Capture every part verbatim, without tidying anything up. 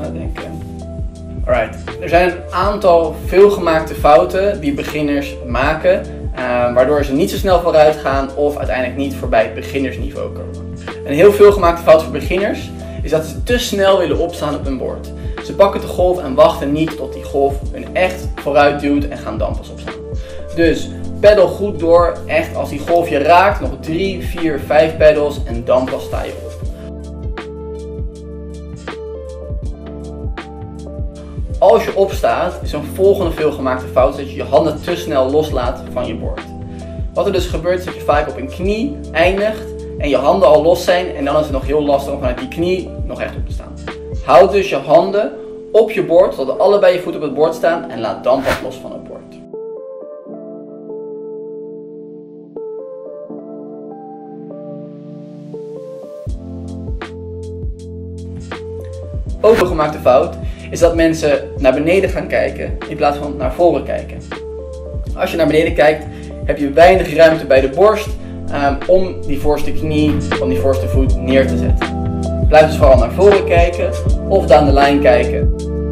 denken. Alright, er zijn een aantal veelgemaakte fouten die beginners maken, uh, waardoor ze niet zo snel vooruit gaan of uiteindelijk niet voorbij het beginnersniveau komen. Een heel veelgemaakte fout voor beginners is dat ze te snel willen opstaan op hun bord. Ze pakken de golf en wachten niet tot die golf hun echt vooruit duwt en gaan dan pas opstaan. Dus peddel goed door, echt als die golf je raakt, nog drie, vier, vijf peddels en dan pas sta je op. Als je opstaat, is een volgende veelgemaakte fout dat je je handen te snel loslaat van je bord. Wat er dus gebeurt is dat je vaak op een knie eindigt en je handen al los zijn en dan is het nog heel lastig om vanuit die knie nog echt op te staan. Houd dus je handen op je bord, zodat allebei je voeten op het bord staan en laat dan pas los van het bord. Ook een gemaakte fout is dat mensen naar beneden gaan kijken in plaats van naar voren kijken. Als je naar beneden kijkt, heb je weinig ruimte bij de borst um, om die voorste knie, om die voorste voet neer te zetten. Blijf dus vooral naar voren kijken of down the line kijken.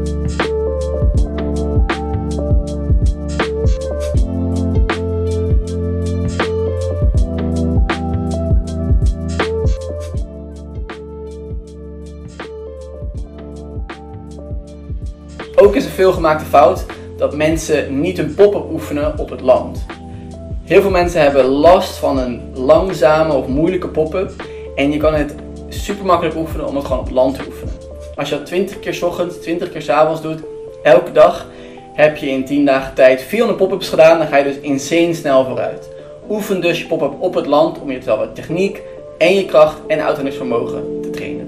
Ook is een veelgemaakte fout dat mensen niet hun pop-up oefenen op het land. Heel veel mensen hebben last van een langzame of moeilijke pop-up en je kan het super makkelijk oefenen om het gewoon op land te oefenen. Als je dat twintig keer 's ochtends, twintig keer 's avonds doet, elke dag, heb je in tien dagen tijd vierhonderd pop-ups gedaan, dan ga je dus insane snel vooruit. Oefen dus je pop-up op het land om je terwijl wat techniek en je kracht en autonomisch vermogen te trainen.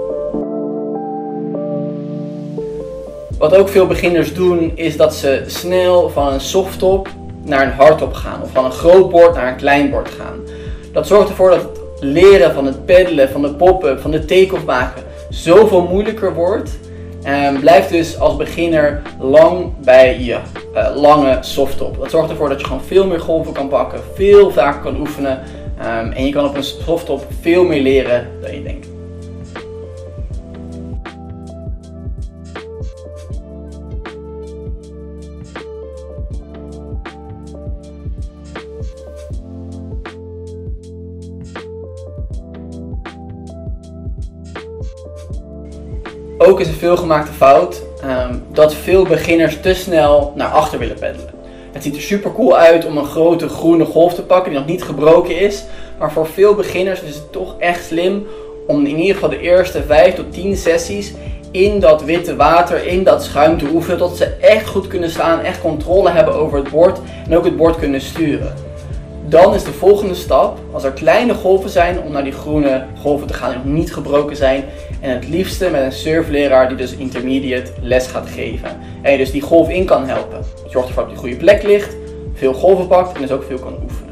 Wat ook veel beginners doen is dat ze snel van een softtop naar een hardtop gaan of van een groot bord naar een klein bord gaan. Dat zorgt ervoor dat het leren van het peddelen, van de pop-up, van de take-off maken zoveel moeilijker wordt. En blijf dus als beginner lang bij je uh, lange softtop. Dat zorgt ervoor dat je gewoon veel meer golven kan pakken, veel vaker kan oefenen um, en je kan op een softtop veel meer leren dan je denkt. Ook is een veelgemaakte fout um, dat veel beginners te snel naar achter willen peddelen. Het ziet er super cool uit om een grote groene golf te pakken die nog niet gebroken is. Maar voor veel beginners is het toch echt slim om in ieder geval de eerste vijf tot tien sessies in dat witte water, in dat schuim te oefenen. Tot ze echt goed kunnen staan, echt controle hebben over het bord en ook het bord kunnen sturen. Dan is de volgende stap, als er kleine golven zijn, om naar die groene golven te gaan die nog niet gebroken zijn. En het liefste met een surfleraar die dus intermediate les gaat geven. En je dus die golf in kan helpen. Zorg ervoor dat je op de goede plek ligt, veel golven pakt en dus ook veel kan oefenen.